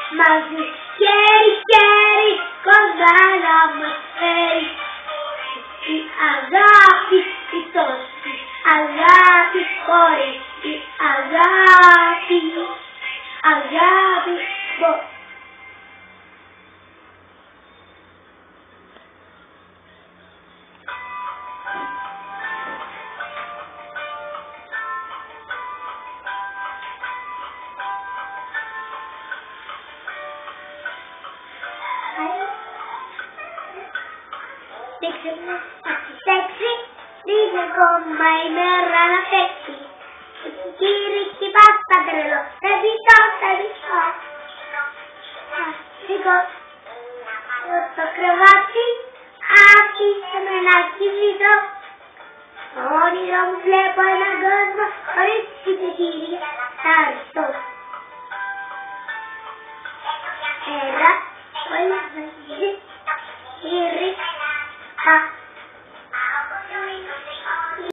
μαζί χέρι χέρι κοντά να μας φέρει η αγάπη, η τόση αγάπη χωρίς η αγάπη, αγάπη Sexy, dice come η μέρα να φέξει. Κύριε πάστα τρελό, σε βιτώ, σε βιτώ. Σηκώ στο κρεβάτι, άφησε με να κοιμηθώ. Στο όνειρο μου βλέπω έναν κόσμο χωρίς συντηρία. Ευχαριστώ. Έλα, όλα μαζί, γύρι,